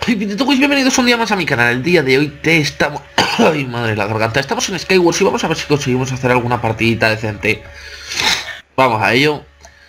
Bienvenidos un día más a mi canal. El día de hoy estamos... Ay, madre, la garganta. Estamos en Skywars y vamos a ver si conseguimos hacer alguna partidita decente. Vamos a ello.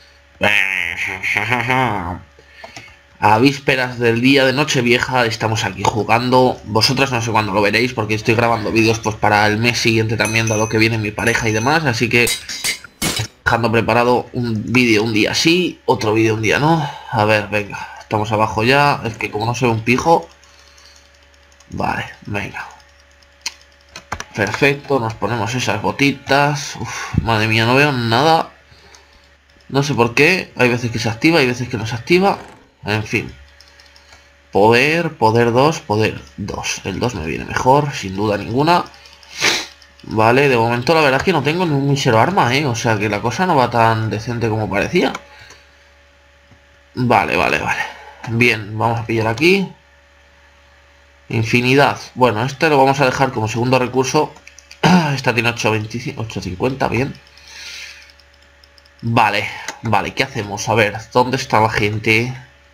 A vísperas del día de Nochevieja estamos aquí jugando. Vosotras no sé cuándo lo veréis porque estoy grabando vídeos pues para el mes siguiente también, dado que viene mi pareja y demás. Así que dejando preparado un vídeo un día sí, otro vídeo un día no. A ver, venga. Estamos abajo ya. Es que como no soy un pijo... Vale, venga. Perfecto, nos ponemos esas botitas. Uf, madre mía, no veo nada. No sé por qué. Hay veces que se activa, hay veces que no se activa. En fin. Poder 2, poder 2. El 2 me viene mejor, sin duda ninguna. Vale, de momento la verdad es que no tengo ni un mísero arma, O sea que la cosa no va tan decente como parecía. Vale. Bien, vamos a pillar aquí. Infinidad. Bueno, este lo vamos a dejar como segundo recurso. Esta tiene 8.25, 8.50, bien. Vale, ¿qué hacemos? A ver, ¿dónde está la gente?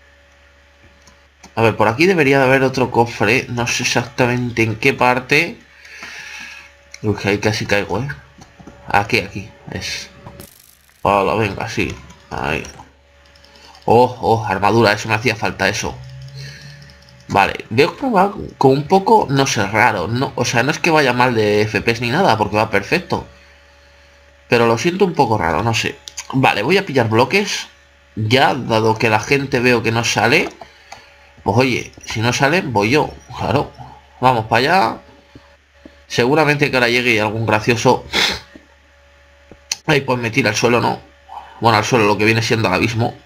A ver, por aquí debería de haber otro cofre. No sé exactamente en qué parte. Uy, ahí casi caigo, Aquí, es. Hola, venga, sí. Ahí. Armadura, eso me hacía falta, eso. Vale, veo que va con un poco, no sé, raro, no, o sea, no es que vaya mal de FPS ni nada, porque va perfecto. Pero lo siento un poco raro, no sé. Vale, voy a pillar bloques. Ya, dado que la gente veo que no sale. Pues oye, si no sale, voy yo, claro. Vamos para allá. Seguramente que ahora llegue algún gracioso. Ay, pues me tira al suelo, ¿no? Bueno, al suelo, lo que viene siendo el abismo.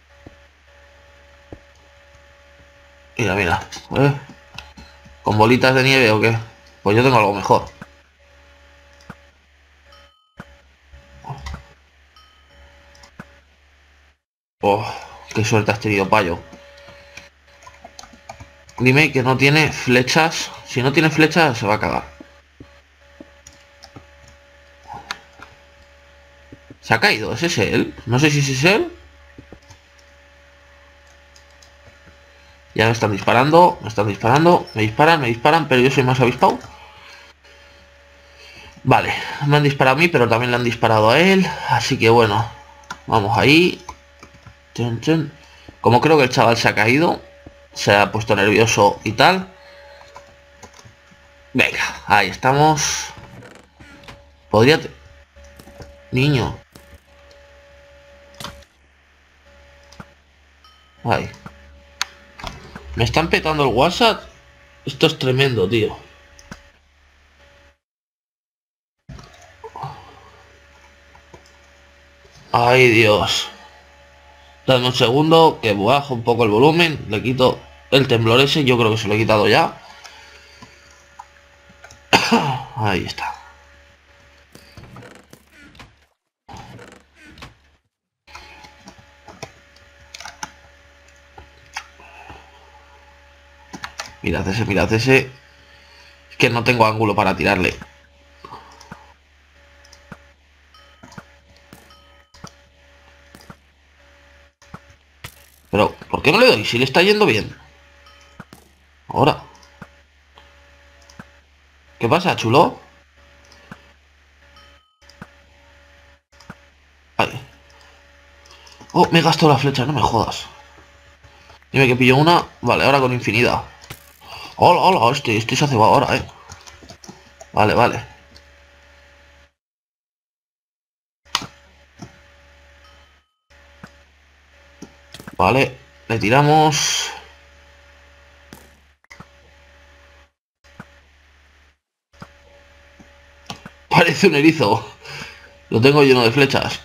Mira. ¿Con bolitas de nieve o qué? Pues yo tengo algo mejor. Oh, qué suerte has tenido, payo. Dime que no tiene flechas. Si no tiene flechas, se va a cagar. Se ha caído, ¿es ese él? No sé si es él. Ya me están disparando, me disparan, pero yo soy más avispado. Vale, me han disparado a mí, pero también le han disparado a él. Así que bueno, vamos ahí. Como creo que el chaval se ha caído, se ha puesto nervioso y tal. Venga, ahí estamos. Podría... Niño. Ahí. Me están petando el WhatsApp. Esto es tremendo, tío. Ay, Dios. Dame un segundo, que bajo un poco el volumen. Le quito el temblor ese. Yo creo que se lo he quitado ya. Ahí está. Mirad ese. Es que no tengo ángulo para tirarle. Pero, ¿por qué no le doy? Si le está yendo bien. Ahora. ¿Qué pasa, chulo? Ay. Oh, me he gastado la flecha, no me jodas. Dime que pillo una. Vale, ahora con infinidad. Hola, este se hace va ahora, Vale. Vale, le tiramos. Parece un erizo. Lo tengo lleno de flechas.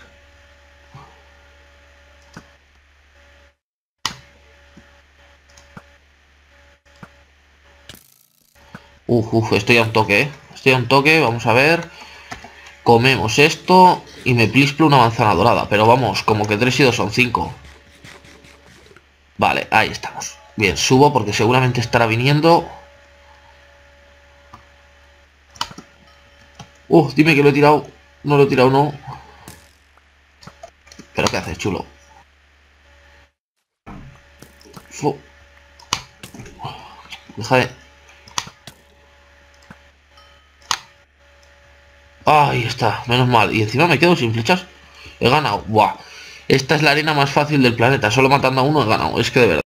Estoy a un toque, Estoy a un toque, vamos a ver. Comemos esto y me plisplo una manzana dorada. Pero vamos, como que 3 y 2 son 5. Vale, ahí estamos. Bien, subo porque seguramente estará viniendo. Dime que lo he tirado. No lo he tirado, no. ¿Pero qué haces, chulo? Deja de... Ahí está, menos mal. Y encima me quedo sin flechas. He ganado. Buah. Esta es la arena más fácil del planeta. Solo matando a uno he ganado. Es que de verdad.